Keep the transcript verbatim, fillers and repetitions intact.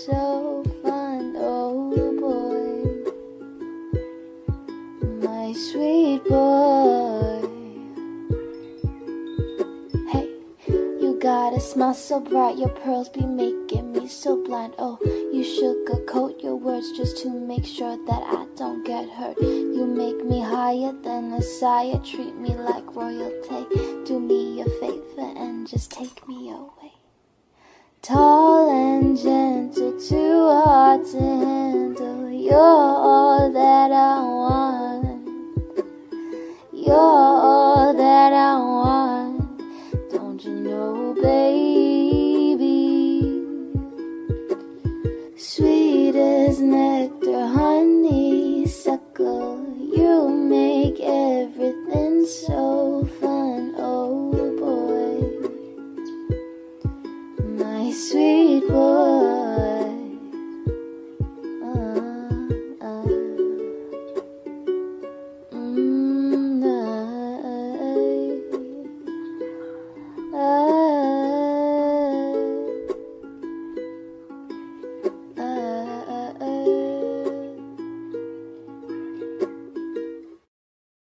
so fun, oh boy, my sweet boy. Hey, you got a smile so bright, your pearls be making me so blind. Oh, you sugarcoat your words just to make sure that I don't get hurt. You make me higher than a sire, treat me like royalty. Do me a favor and just take me away. Tall and gentle, too hard to handle. You're all that I want. You're all that I want. Don't you know, baby? Sweet as nectar, honey, suckle. You make everything so